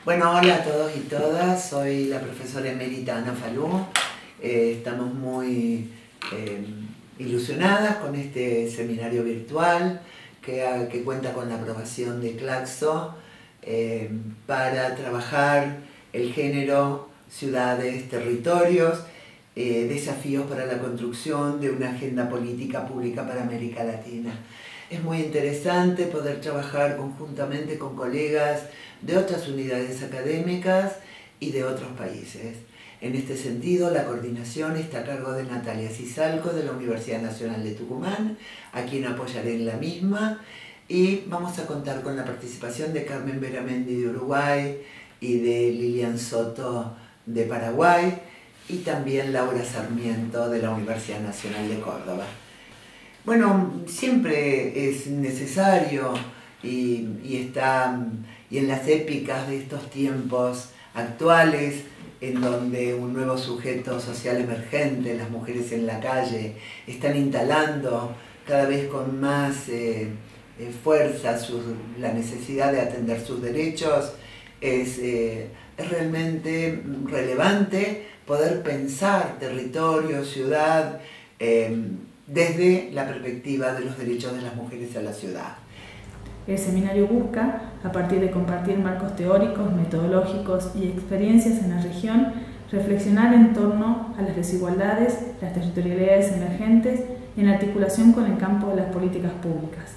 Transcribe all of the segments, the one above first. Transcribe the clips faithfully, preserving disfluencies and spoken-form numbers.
Bueno, hola a todos y todas, soy la profesora emérita Ana Falú. Eh, estamos muy eh, ilusionadas con este seminario virtual que, que cuenta con la aprobación de Claxo eh, para trabajar el género, ciudades, territorios, eh, desafíos para la construcción de una agenda política pública para América Latina. Es muy interesante poder trabajar conjuntamente con colegas de otras unidades académicas y de otros países. En este sentido, la coordinación está a cargo de Natalia Cisalco de la Universidad Nacional de Tucumán, a quien apoyaré en la misma, y vamos a contar con la participación de Carmen Beramendi de Uruguay y de Lilian Soto de Paraguay, y también Laura Sarmiento de la Universidad Nacional de Córdoba. Bueno, siempre es necesario y, y, está, y en las épicas de estos tiempos actuales, en donde un nuevo sujeto social emergente, las mujeres en la calle, están instalando cada vez con más eh, fuerza sus, la necesidad de atender sus derechos, es, eh, es realmente relevante poder pensar territorio, ciudad, eh, desde la perspectiva de los derechos de las mujeres a la ciudad. El seminario busca, a partir de compartir marcos teóricos, metodológicos y experiencias en la región, reflexionar en torno a las desigualdades, las territorialidades emergentes en articulación con el campo de las políticas públicas.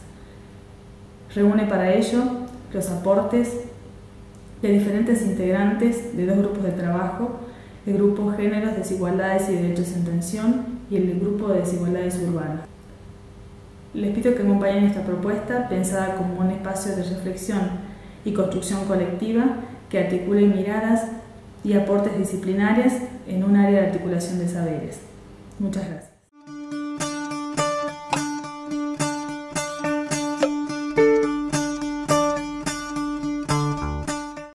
Reúne para ello los aportes de diferentes integrantes de dos grupos de trabajo, el grupo Géneros, Desigualdades y Derechos en Tensión y el grupo de Desigualdades Urbanas. Les pido que acompañen esta propuesta pensada como un espacio de reflexión y construcción colectiva que articule miradas y aportes disciplinarios en un área de articulación de saberes. Muchas gracias.